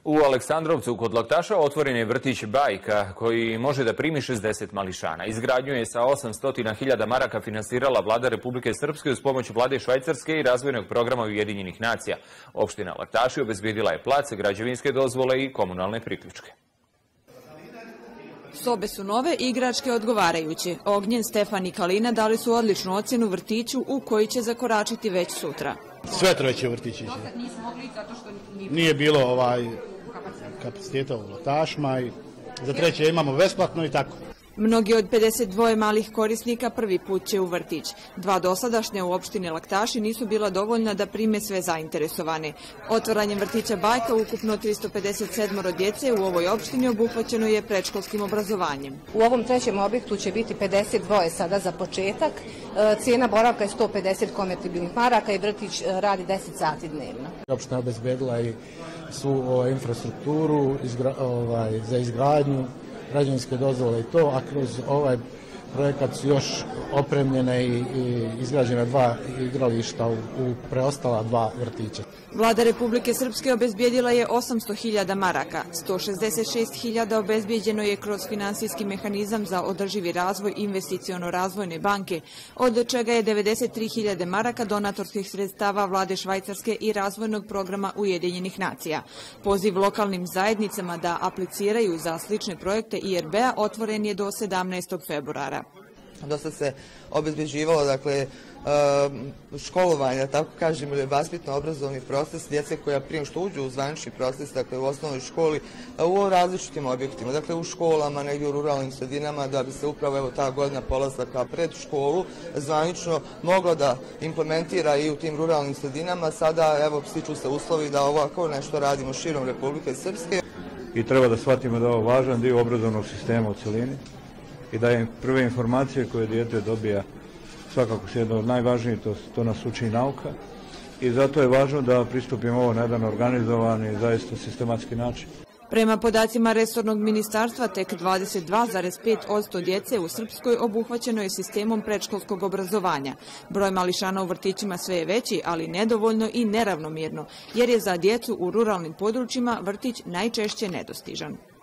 U Aleksandrovcu kod Laktaša otvoren je vrtić Bajka koji može da primi 60 mališana. Izgradnju je sa 800.000 maraka finansirala vlada Republike Srpske uz pomoć vlade Švajcarske i razvojnog programa Ujedinjenih nacija. Opština Laktaši obezbedila je plac, građevinske dozvole i komunalne priključke. Sobe su nove i igračke odgovarajuće. Ognjen, Stefan i Kalina dali su odličnu ocjenu vrtiću u koji će zakoračiti već sutra. Sve treće vrtići. Nije bilo kapaciteta u Laktašima i za treće imamo besplatno i tako. Mnogi od 52 malih korisnika prvi put će u vrtić. 2 dosadašnje u opštini Laktaši nisu bila dovoljna da prime sve zainteresovane. Otvaranjem vrtića Bajka ukupno 357 djece u ovoj opštini obuhvaćeno je predškolskim obrazovanjem. U ovom trećem objektu će biti 52 sada za početak. Cijena boravka je 150 konvertibilnih maraka i vrtić radi 10 sati dnevno. Opština obezbedila i svu infrastrukturu za izgradnju, građevinske dozvole i to, a kroz ovaj projekat su još opremljene i izgrađena 2 igrališta u preostala 2 vrtića. Vlada Republike Srpske obezbijedila je 800.000 maraka, 166.000 obezbijeđeno je kroz finansijski mehanizam za održivi razvoj investiciono-razvojne banke, od čega je 93.000 maraka donatorskih sredstava vlade Švajcarske i razvojnog programa Ujedinjenih nacija. Poziv lokalnim zajednicama da apliciraju za slične projekte IRB-a otvoren je do 17. februara. Dosta se obezbeđivalo, školovanje, tako kažem, ili vaspitno-obrazovni proces djece koja prije što uđu u zvanični proces, dakle u osnovnoj školi, u različitim objektima, dakle u školama, negdje u ruralnim sredinama, da bi se upravo ta godina polazaka pred školu zvanično mogla da implementira i u tim ruralnim sredinama. Sada, stiču se uslovi da ovako nešto radimo širom Republike Srpske. I treba da shvatimo da je ovo važan dio obrazovnog sistema u celini i da je prve informacije koje dijete dobija svakako su jedno od najvažnijih, to nas uči nauka i zato je važno da pristupimo ovo na jedan organizovan i zaista sistematski način. Prema podacima resornog ministarstva, tek 22,5% djece u Srpskoj obuhvaćeno je sistemom predškolskog obrazovanja. Broj mališana u vrtićima sve je veći, ali nedovoljno i neravnomjerno, jer je za djecu u ruralnim područjima vrtić najčešće nedostižan.